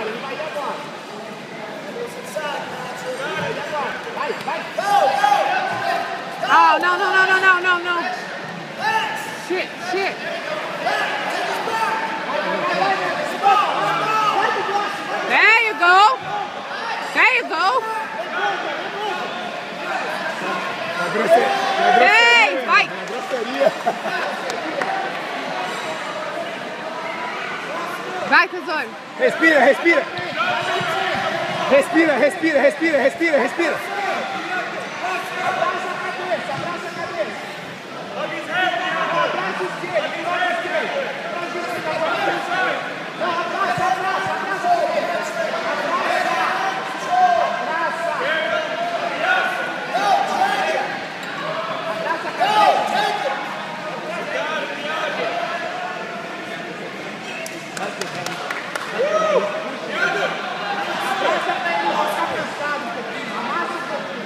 Oh, no, no, no, no, no, no, no. Shit, shit. There you go. There you go. Hey, vai. Vai, tesouro. Respira, respira. Respira, respira, respira, respira, respira. Abraça a cabeça, abraça a cabeça. Abraça o esquerdo, abraça o esquerdo. Não, abraça, abraça, abraça o esquerdo. Abraça. Abraça a cabeça. Abraça pra ele não ficar cansado um pouquinho. Amassa um pouquinho.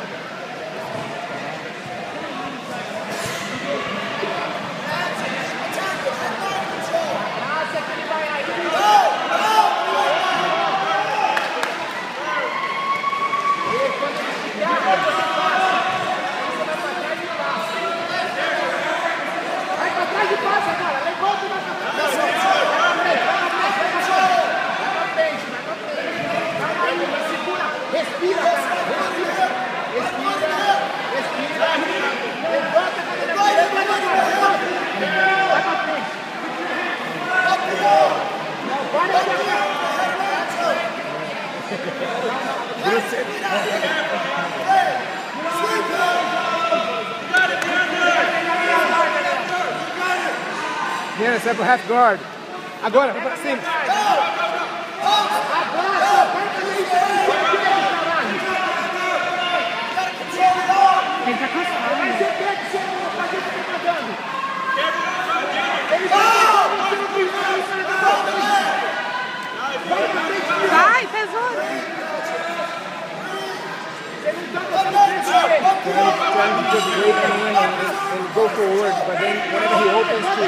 Abraça que ele vai aí. E quando ele chegar, você passa. Você vai pra trás e passa. Vai pra trás e passa, cara. Levanta e vai pra trás. Vai pra frente. Calma aí, segura. Respira, cara. Respira. Respira. Respira. Levanta a cadeira. Levanta. Vai pra frente. Não, vai pra frente. Neander, sai pro half guard. Agora, vai pra cima. Ele tá cansado. Vai ser pego, seu fazer o que tá dando. Ele vai Vai, tesouro. Trying to just wait and win and go forward, but then whenever he opens to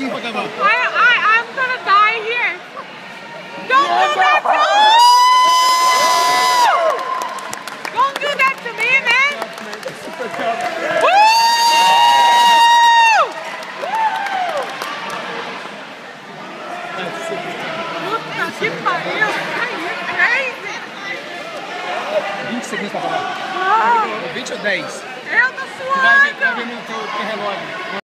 pra acabar. I'm gonna die here. Don't do that to me! Don't do that to me, man! Woo! Puta que pariu! You're crazy! 20 segundos pra acabar. 20 ou 10? Eu tô Vai ver suando! no teu relógio.